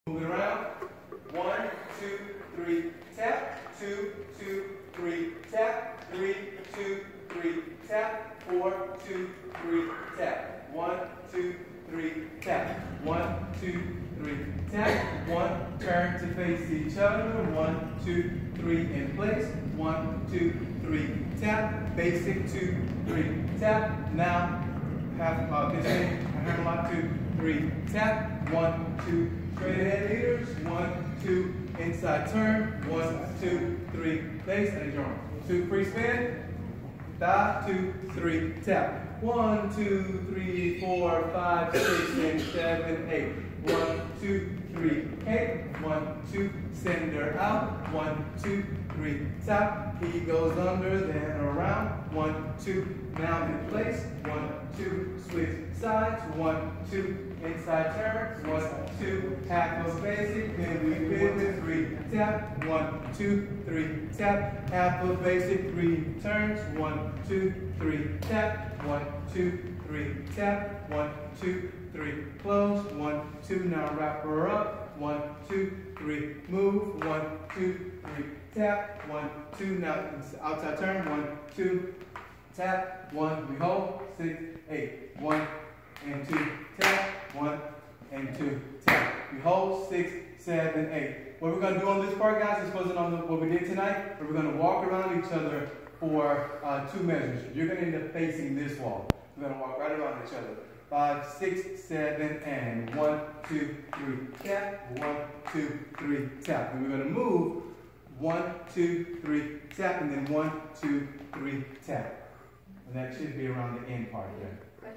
Moving around. 1, 2, 3, tap. 2, 2, 3, tap. 3, 2, 3, tap. 4, 2, 3, tap. 1, 2, 3, tap. 1, 2, 3, tap. 1, turn to face each other. 1, 2, 3, in place. 1, 2, 3, tap. Basic 2, 3, tap. Now, half this way. Hammer lock 2, 3, tap. 1, 2, straight ahead leaders. 1, 2, inside turn. 1, 2, 3, base and join. 2, free spin. Stop. 2, 3, tap. 1, 2, 3, 4, 5, 6, and 7, 8. 1, 2, 3, 8. 1, 2, send her out. 1, 2, 3, tap. He goes under, then around. 1, 2, now in place. 1, 2, switch sides. 1, 2, inside turn. 1, 2, half of basic. Then we pivot. 3, tap. 1, 2, 3, tap. Half of basic. 3 turns. 1, 2, 3, tap. 1, 2, 3, tap. 1, 2, 3, close. 1, 2, now wrap her up. 1, 2, 3, move. 1, 2, 3, tap. 1, 2, now outside turn. 1, 2, tap. 1, we hold. 6, 8. 1 and 2, tap. 1 and 2, tap. We hold. 6, 7, 8. What we're going to do on this part, guys, is focusing on what we did tonight. We're going to walk around each other for 2 measures. You're going to end up facing this wall. We're going to walk right around each other. 5, 6, 7, and 1, 2, 3, tap. 1, 2, 3, tap. And we're going to move 1, 2, 3, tap, and then 1, 2, 3, tap. And that should be around the end part there.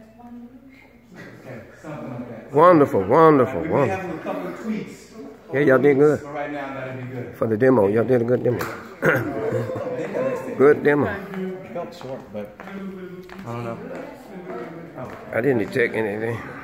Okay, something like that. Wonderful, wonderful, We wonderful. have a couple of tweaks. Yeah, y'all did good. But right now, that'll be good. For the demo, y'all did a good demo. Good demo. Felt short, but I don't know. I didn't detect anything.